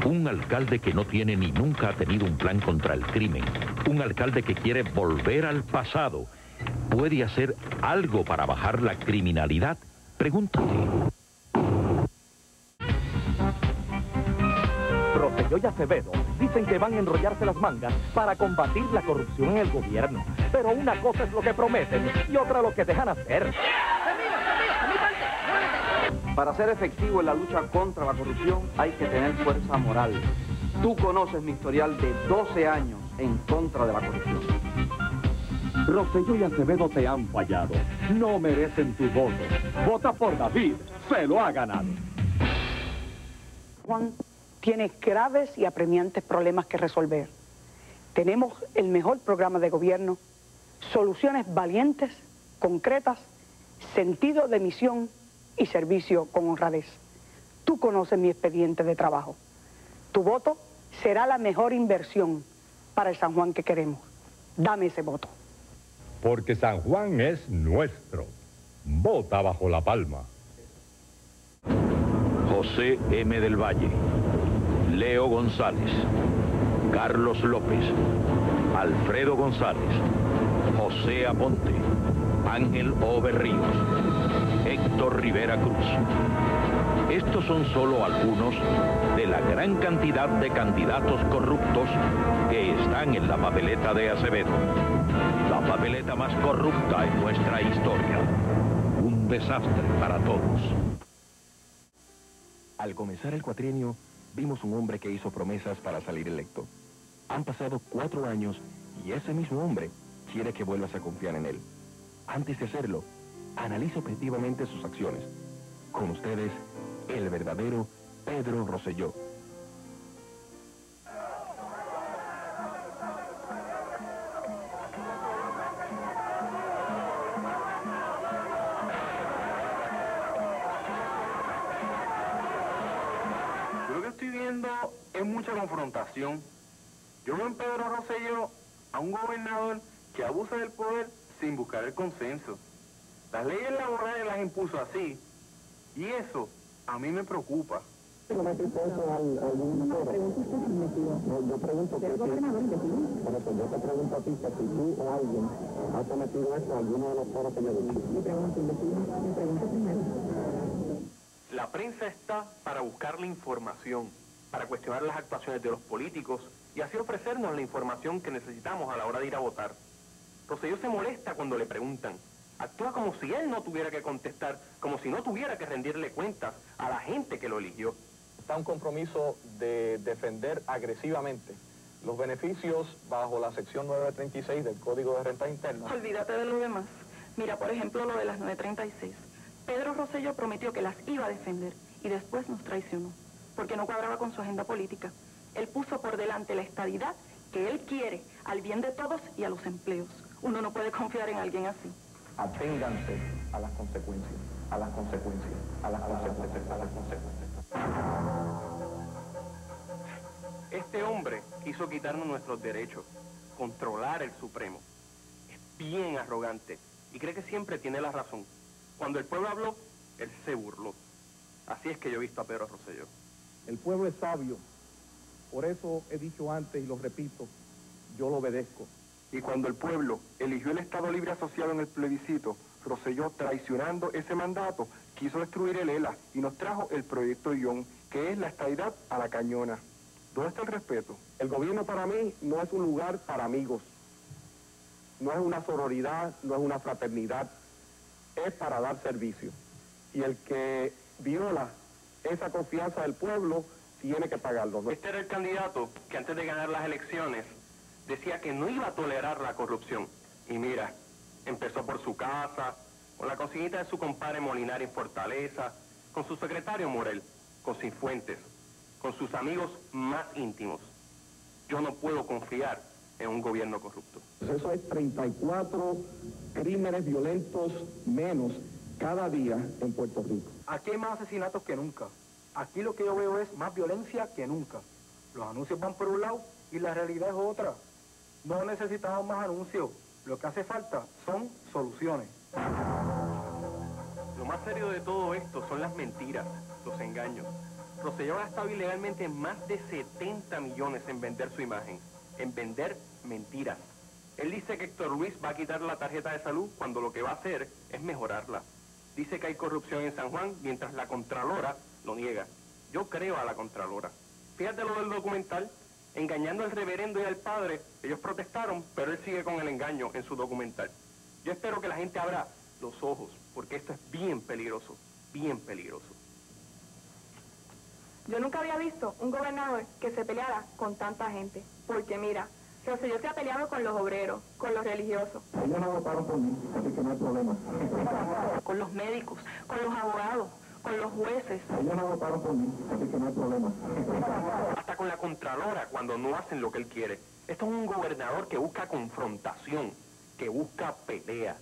Un alcalde que no tiene ni nunca ha tenido un plan contra el crimen. Un alcalde que quiere volver al pasado. ¿Puede hacer algo para bajar la criminalidad? Pregúntate. Rosselló y Acevedo dicen que van a enrollarse las mangas para combatir la corrupción en el gobierno. Pero una cosa es lo que prometen y otra lo que dejan hacer. Para ser efectivo en la lucha contra la corrupción hay que tener fuerza moral. Tú conoces mi historial de 12 años en contra de la corrupción. Rosselló y Acevedo te han fallado. No merecen tu voto. Vota por David. Se lo ha ganado. Juan tiene graves y apremiantes problemas que resolver. Tenemos el mejor programa de gobierno, soluciones valientes, concretas, sentido de misión y servicio con honradez. Tú conoces mi expediente de trabajo. Tu voto será la mejor inversión para el San Juan que queremos. Dame ese voto. Porque San Juan es nuestro. Vota bajo la palma. José M. del Valle, Leo González, Carlos López, Alfredo González, José Aponte, Ángel O. Berríos, Héctor Rivera Cruz. Estos son solo algunos de la gran cantidad de candidatos corruptos que están en la papeleta de Acevedo. La papeleta más corrupta en nuestra historia. Un desastre para todos. Al comenzar el cuatrienio, vimos un hombre que hizo promesas para salir electo. Han pasado 4 años y ese mismo hombre quiere que vuelvas a confiar en él. Antes de hacerlo, analiza objetivamente sus acciones. Con ustedes, el verdadero Pedro Rosselló. Yo lo que estoy viendo es mucha confrontación. Yo veo en Pedro Rosselló a un gobernador que abusa del poder sin buscar el consenso. Las leyes laborales las impuso así, y eso a mí me preocupa. Yo pregunto que yo te pregunto a ti que si tú o alguien ha sometido esto a alguno de los foros que yo digo. Me pregunto primero. La prensa está para buscar la información, para cuestionar las actuaciones de los políticos y así ofrecernos la información que necesitamos a la hora de ir a votar. Rosselló se molesta cuando le preguntan. Actúa como si él no tuviera que contestar, como si no tuviera que rendirle cuentas a la gente que lo eligió. Está un compromiso de defender agresivamente los beneficios bajo la sección 936 del Código de Rentas Internas. Olvídate de lo demás. Mira, por ejemplo, lo de las 936. Pedro Rosselló prometió que las iba a defender y después nos traicionó, porque no cuadraba con su agenda política. Él puso por delante la estadidad que él quiere al bien de todos y a los empleos. Uno no puede confiar en alguien así. Aténganse a las consecuencias, a las consecuencias, a las consecuencias, a las consecuencias. Este hombre quiso quitarnos nuestros derechos, controlar el Supremo. Es bien arrogante y cree que siempre tiene la razón. Cuando el pueblo habló, él se burló. Así es que yo he visto a Pedro Rosselló. El pueblo es sabio, por eso he dicho antes y lo repito, yo lo obedezco. Y cuando el pueblo eligió el Estado Libre Asociado en el plebiscito, Rosselló, traicionando ese mandato, quiso destruir el ELA y nos trajo el proyecto Ion, que es la estadidad a la cañona. ¿Dónde está el respeto? El gobierno para mí no es un lugar para amigos, no es una sororidad, no es una fraternidad, es para dar servicio. Y el que viola esa confianza del pueblo tiene que pagarlo, ¿no? Este era el candidato que antes de ganar las elecciones decía que no iba a tolerar la corrupción. Y mira, empezó por su casa, con la consignita de su compadre Molinari en Fortaleza, con su secretario Morel, con Cifuentes, con sus amigos más íntimos. Yo no puedo confiar en un gobierno corrupto. Eso es 34 crímenes violentos menos cada día en Puerto Rico. Aquí hay más asesinatos que nunca. Aquí lo que yo veo es más violencia que nunca. Los anuncios van por un lado y la realidad es otra. No necesitamos más anuncios. Lo que hace falta son soluciones. Lo más serio de todo esto son las mentiras, los engaños. Rosselló ha gastado ilegalmente más de 70 millones en vender su imagen, en vender mentiras. Él dice que Héctor Luis va a quitar la tarjeta de salud cuando lo que va a hacer es mejorarla. Dice que hay corrupción en San Juan, mientras la Contralora lo niega. Yo creo a la Contralora. Fíjate lo del documental, engañando al reverendo y al padre. Ellos protestaron, pero él sigue con el engaño en su documental. Yo espero que la gente abra los ojos, porque esto es bien peligroso, bien peligroso. Yo nunca había visto un gobernador que se peleara con tanta gente, porque mira, Rosselló se ha peleado con los obreros, con los religiosos. Ellos no votaron por mí, así que no hay problema. Con los médicos, con los abogados, con los jueces. Ellos no votaron por mí, así que no hay problema. Hasta con la Contralora cuando no hacen lo que él quiere. Esto es un gobernador que busca confrontación, que busca pelea.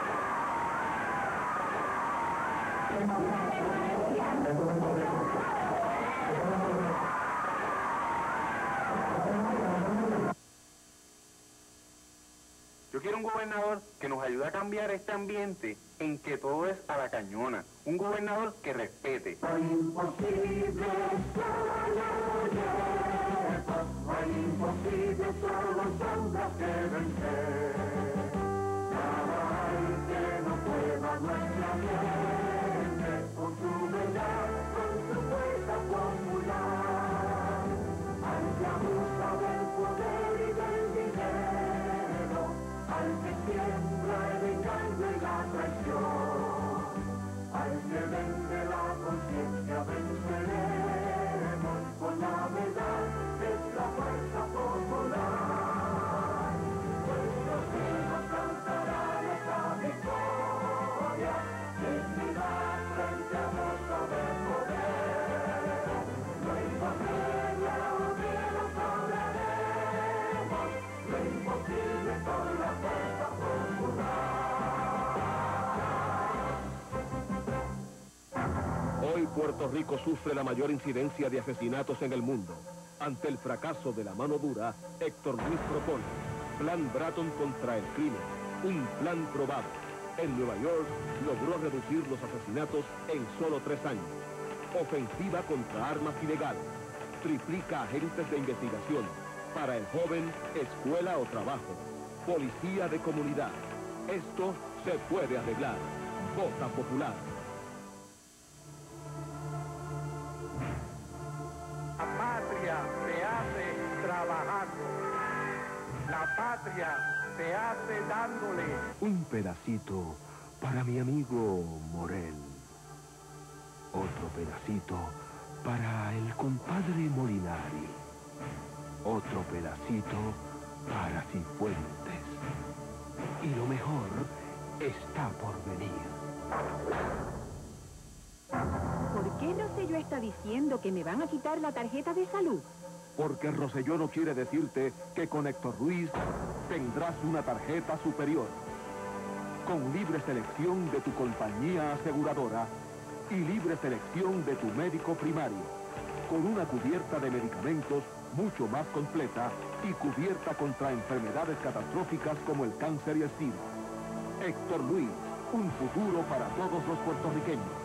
Yo quiero un gobernador que nos ayude a cambiar este ambiente en que todo es a la cañona. Un gobernador que respete. Lo imposible solo sombras que vencer. Nada hay que no pueda nuestra gente, con su verdad, con su fuerza popular. Al que abusa del poder y del dinero, al que siembra el engaño y la traición, al que vende la conciencia, venceremos con la verdad, es la fuerza popular. Nuestros hijos cantarán esta victoria, dignidad frente a nuestro poder. Lo imposible unidos lograremos, lo imposible con la fuerza popular. Hoy Puerto Rico sufre la mayor incidencia de asesinatos en el mundo. Ante el fracaso de la mano dura, Héctor Luis propone Plan Bratton contra el crimen, un plan probado. En Nueva York logró reducir los asesinatos en solo 3 años. Ofensiva contra armas ilegales. Triplica agentes de investigación. Para el joven, escuela o trabajo. Policía de comunidad. Esto se puede arreglar. Vota Popular. La patria se hace trabajando. La patria se hace dándole. Un pedacito para mi amigo Morel. Otro pedacito para el compadre Molinari. Otro pedacito para Cifuentes. Y lo mejor está por venir. ¿Por qué Rosselló está diciendo que me van a quitar la tarjeta de salud? Porque Rosselló no quiere decirte que con Héctor Luis tendrás una tarjeta superior. Con libre selección de tu compañía aseguradora y libre selección de tu médico primario. Con una cubierta de medicamentos mucho más completa y cubierta contra enfermedades catastróficas como el cáncer y el SIDA. Héctor Luis, un futuro para todos los puertorriqueños.